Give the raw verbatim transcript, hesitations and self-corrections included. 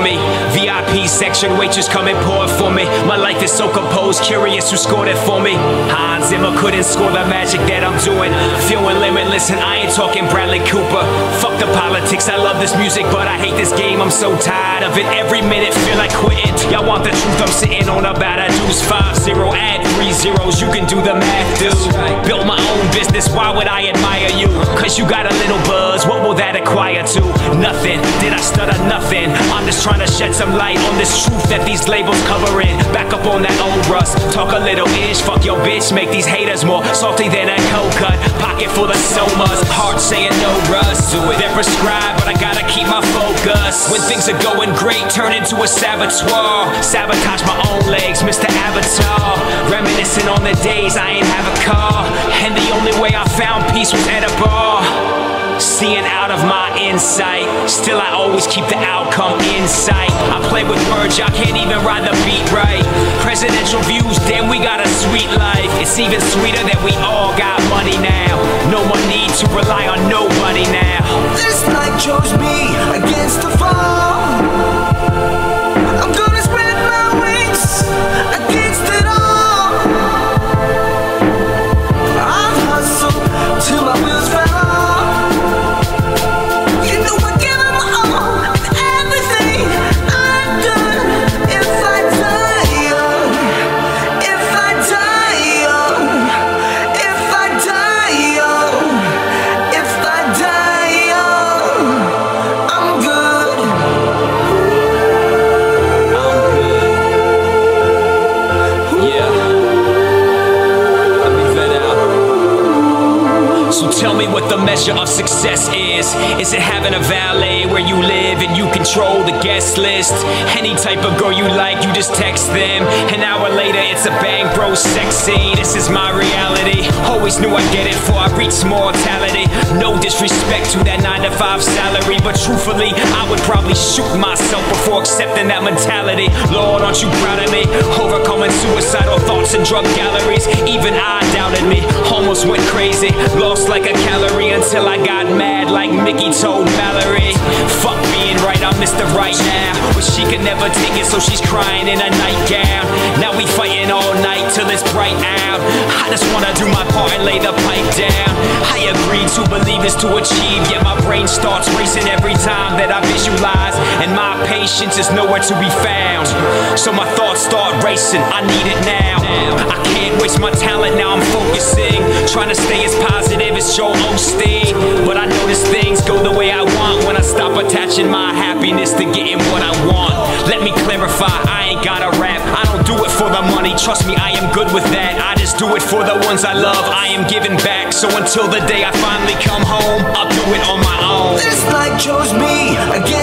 me. V I P section, waitress come and pour it for me. My life is so composed, curious who scored it for me. Hans Zimmer couldn't score the magic that I'm doing. Feeling limitless and I ain't talking Bradley Cooper. Fuck the politics, I love this music but I hate this game. I'm so tired of it, every minute feel like quitting. Y'all want the truth, I'm sitting on about a deuce five zero. Add three zeros, you can do the math, dude. Built my own business, why would I admire you? Cause you got a little buzz, what will that acquire to? Nothing, did I stutter? Nothing. I'm just trying to shed some light on this truth that these labels covering. Back up on that old rust, talk a little ish. Fuck your bitch, make these haters more salty than a cold cut. Pocket full of somas, heart saying no rust. Do it, they're prescribed, but I gotta keep my focus. When things are going great, turn into a saboteur. Sabotage my own legs, Mister Avatar. Reminiscing on the days I ain't have a car, and the only way I found peace was at a bar. Seeing out of my insight, still I always keep the outcome in sight. I play with words, y'all can't even ride the beat right. Presidential views, damn we got a sweet life. It's even sweeter that we all got money now. No more need to rely on nobody now. This night chose me against the fall. I'm gonna spread my wings against it all. I've hustled till my wheels fell off. Tell me what the measure of success is. Is it having a valet where you live and you control the guest list? Any type of girl you like, you just text them. An hour later, it's a bang bro sex scene. This is my reality. Always knew I'd get it before I reached mortality. No disrespect to that nine to five salary, but truthfully, I would probably shoot myself before accepting that mentality. Lord, aren't you proud of me? Overcoming suicidal thoughts and drug galleries. Even I doubted me. Almost went crazy. Lost like a calorie until I got mad like Mickey told Mallory. Fuck being right, I'm Mister Right now. But she could never take it, so she's crying in a nightgown. Now we fighting all night till it's bright out. I just wanna do my part and lay the pipe down. I agree to believe is to achieve, yet my brain starts racing every time that I visualize, and my patience is nowhere to be found. So my thoughts start racing, I need it now. I can't waste my talent, now I'm focusing, trying to stay as positive as Joel Osteen. But I notice things go the way I want when I stop attaching my happiness to getting what I want. Let me clarify, I ain't gotta rap. I don't do it for the money, trust me, I am good with that. I just do it for the ones I love, I am giving back. So until the day I finally come home, I'll do it on my own. This night chose me again.